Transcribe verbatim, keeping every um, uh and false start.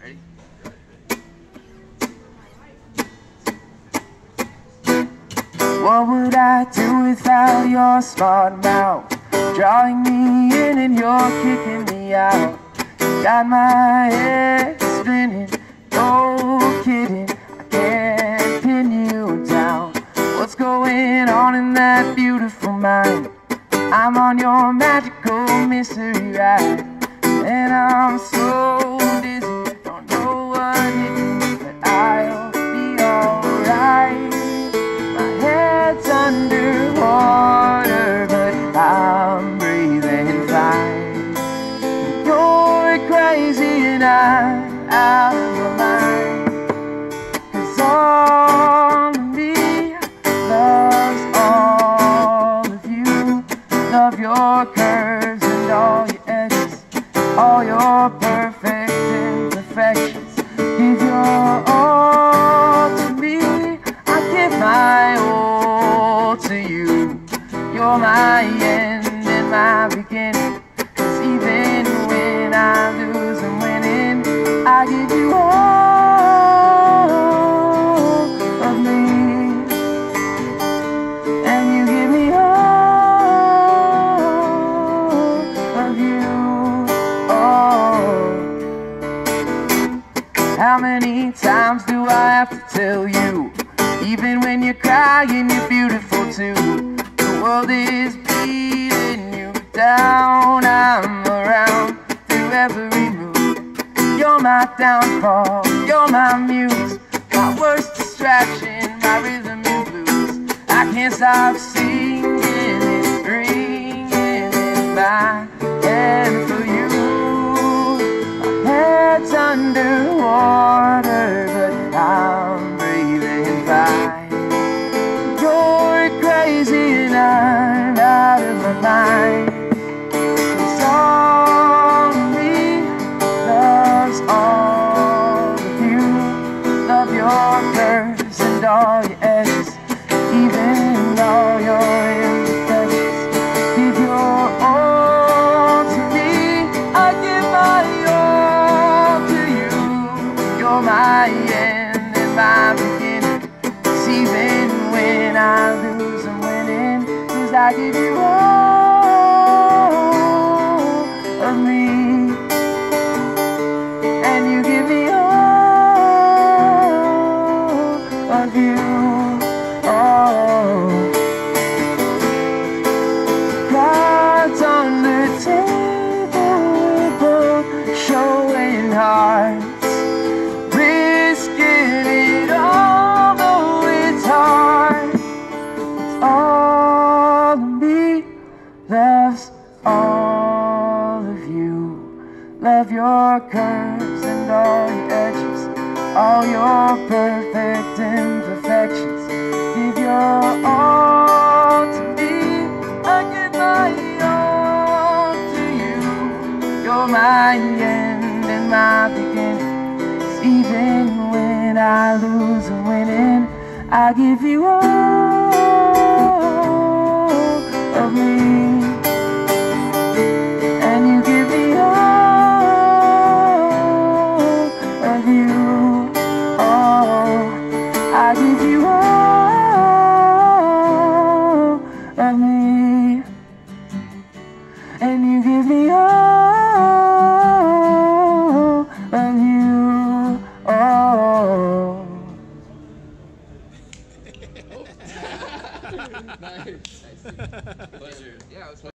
Ready? What would I do without your smart mouth? Drawing me in and you're kicking me out. You got my head spinning, no kidding, I can't pin you down. What's going on in that beautiful mind? I'm on your magical mystery ride, and I'm so dizzy, don't know what hit me, but I'll be alright. My head's underwater, but I'm breathing fine. You're crazy and I'm out of my mind, 'cause all of me loves all of you. Love your curves and all your edges, all your perfect imperfections. Give your all to me, I give my all to you. You're my end and my beginning, 'cause even when I lose I'm winning. I give you all of me, and you give me all of you. Oh, how many times do I have to tell you? Even when you're crying, you're beautiful too. The world is beating you down. I'm around through every mood. You're my downfall, you're my muse, my worst distraction, my rhythm and blues. I can't stop singing it, ringing in my head for you. My head's underwater, but I'm breathing fine. You're crazy and I'm out of my mind. 'Cause all of me loves all of you. Love your curves and all your edges, even all your imperfections. Give your all to me, I give my all to you. You're my end and my beginning, 'cause even when I lose I'm winning, 'cause I give you all of me, and you give me all of you. Oh, cards on the table, we're both showing hearts, risking it all, though it's hard. It's all of me loves all of you. Love your curves and all your edges, all your perfect imperfections. Give your all to me, I give my all to you. You're my end and my beginning, 'cause even when I lose I'm winning. I give you all of me, and you give me all of you. Oh, I give you all of me, and you give me all of you. Oh. Nice. Nice. Pleasure. Yeah, it was fun.